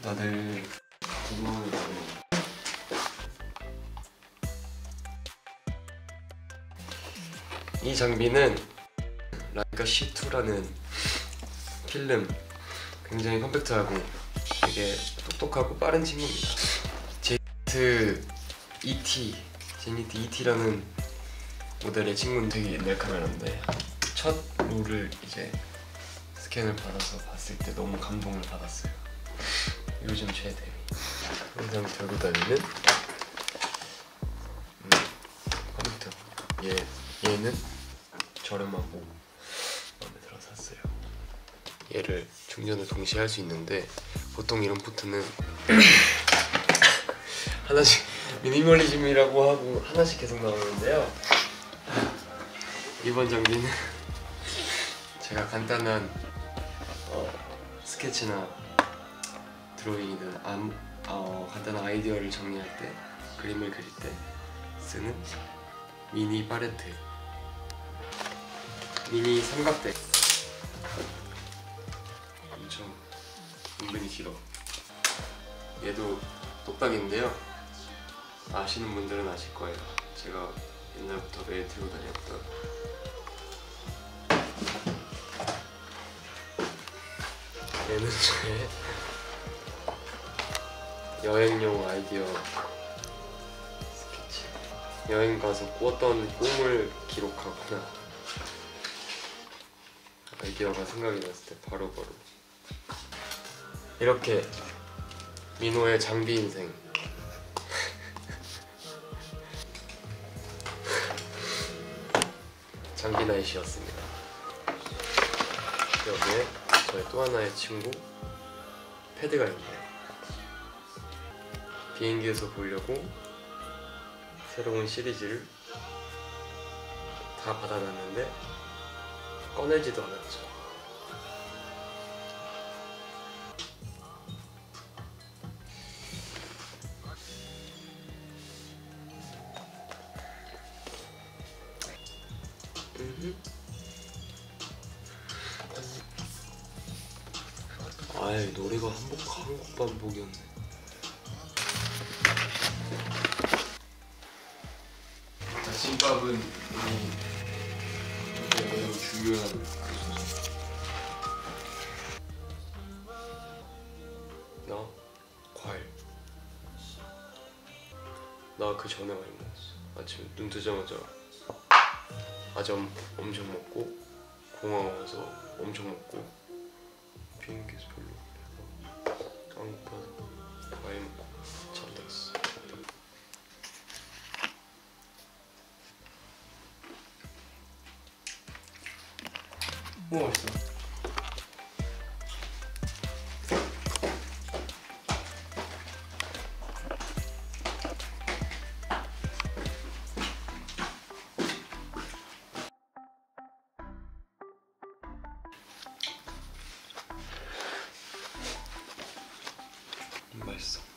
다들 궁금해요. 이 장비는 라이카 C2라는 필름, 굉장히 컴팩트하고 되게 똑똑하고 빠른 친구입니다. 제니트 ET라는 모델의 친구는 되게 옛날 카메라인데 첫 롤을 이제 스캔을 받아서 봤을 때 너무 감동을 받았어요. 요즘 최대 항상 들고 다니는 컴퓨터. 얘는 저렴하고 마음에 들어 샀어요. 얘를 충전을 동시에 할 수 있는데 보통 이런 포트는 하나씩 미니멀리즘이라고 하고 하나씩 계속 나오는데요. 이번 장비는 제가 간단한 스케치나 드로잉이든 간단한 아이디어를 정리할 때, 그림을 그릴 때 쓰는 미니 팔레트, 미니 삼각대. 엄청 은근히 길어. 얘도 똑딱인데요. 아시는 분들은 아실 거예요. 제가 옛날부터 매일 들고 다녔던 얘는 저의 여행용 아이디어 스케치. 여행 가서 꾸었던 꿈을 기록하거나 아이디어가 생각이 났을 때 바로바로 이렇게 민호의 장비 인생. 장비 나잇이었습니다. 여기에 저의 또 하나의 친구 패드가 있네요. 비행기에서 보려고 새로운 시리즈를 다 받아놨는데 꺼내지도 않았죠. 아이, 노래가 한곡 반복이었네. 아침밥은 매우 중요한 나 과일. 나 그 전에 많이 먹었어. 아침에 눈 뜨자마자 아점 엄청 먹고 공항 와서 엄청 먹고 비행기에서 별로 안 고파서 과일 먹고 잠들었어. 뭐 맛있어? 맛있어.